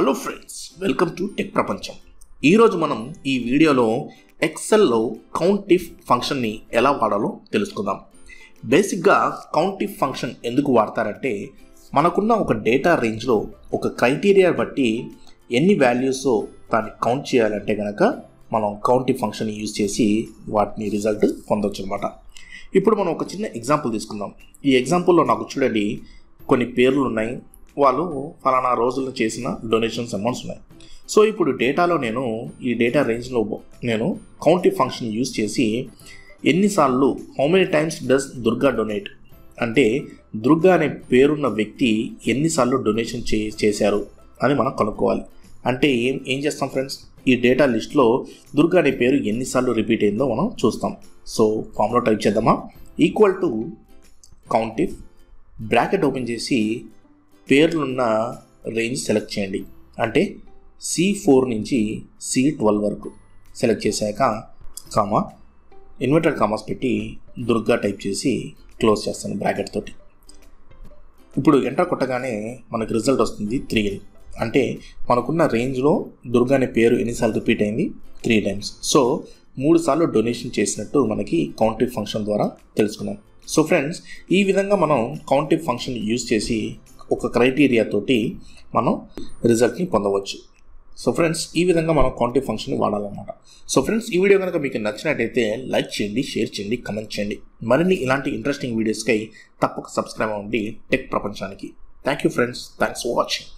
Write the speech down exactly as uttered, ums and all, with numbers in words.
Hello friends, welcome to tech ప్రపంచం. ఈరోజు మనం ఈ వీడియోలో ఎక్సెల్లో కౌంటిఫ్ ఫంక్షన్ని ఎలా వాడాలో తెలుసుకుందాం. బేసిక్గా కౌంటిఫ్ ఫంక్షన్ ఎందుకు వాడతారంటే, మనకున్న ఒక డేటా రేంజ్లో ఒక క్రైటీరియా బట్టి ఎన్ని వాల్యూసో దాన్ని కౌంట్ చేయాలంటే కనుక మనం కౌంటిఫ్ ఫంక్షన్ యూజ్ చేసి వాటిని రిజల్ట్ పొందొచ్చు అనమాట. ఇప్పుడు మనం ఒక చిన్న ఎగ్జాంపుల్ తీసుకుందాం. ఈ ఎగ్జాంపుల్లో నాకు చూడండి, కొన్ని పేర్లు ఉన్నాయి, వాళ్ళు ఫలానా రోజుల్లో చేసిన డొనేషన్స్ అమౌంట్స్ ఉన్నాయి. సో ఇప్పుడు డేటాలో నేను ఈ డేటా రేంజ్లో నేను కౌంటిఫ్ ఫంక్షన్ యూజ్ చేసి ఎన్నిసార్లు how many times does Durga donate అంటే దుర్గా అనే పేరున్న వ్యక్తి ఎన్నిసార్లు డొనేషన్ చే చేశారు అని మనం కనుక్కోవాలి. అంటే ఏం ఏం చేస్తాం ఫ్రెండ్స్, ఈ డేటా లిస్ట్లో దుర్గా అనే పేరు ఎన్నిసార్లు రిపీట్ అయిందో మనం చూస్తాం. సో ఫామ్లో టైప్ చేద్దామా, equal to countif bracket open చేసి పేర్లున్న రేంజ్ సెలెక్ట్ చేయండి. అంటే సి ఫోర్ నుంచి సి ట్వెల్వ్ వరకు సెలెక్ట్ చేశాక కామా ఇన్వర్టెడ్ కామాస్ పెట్టి దుర్గా టైప్ చేసి క్లోజ్ చేస్తాను బ్రాకెట్ తోటి. ఇప్పుడు ఎంటర్ కొట్టగానే మనకు రిజల్ట్ వస్తుంది త్రీ అని. అంటే మనకున్న రేంజ్లో దుర్గా అనే పేరు ఎన్నిసార్లు రిపీట్ అయింది, త్రీ టైమ్స్. సో మూడు సార్లు డొనేషన్ చేసినట్టు మనకి కౌంటిఫ్ ఫంక్షన్ ద్వారా తెలుసుకున్నాం. సో ఫ్రెండ్స్, ఈ విధంగా మనం కౌంటిఫ్ ఫంక్షన్ యూజ్ చేసి ఒక క్రైటీరియా తోటి మనం రిజల్ట్ని పొందవచ్చు. సో ఫ్రెండ్స్, ఈ విధంగా మనం కౌంటిఫ్ ఫంక్షన్ని వాడాలన్నమాట. సో ఫ్రెండ్స్, ఈ వీడియో కనుక మీకు నచ్చినట్టయితే లైక్ చేయండి, షేర్ చేయండి, కమెంట్ చేయండి. మరిన్ని ఇలాంటి ఇంట్రెస్టింగ్ వీడియోస్కై తప్పక సబ్స్క్రైబ్ అవ్వండి టెక్ ప్రపంచానికి. Thank you friends, thanks for watching.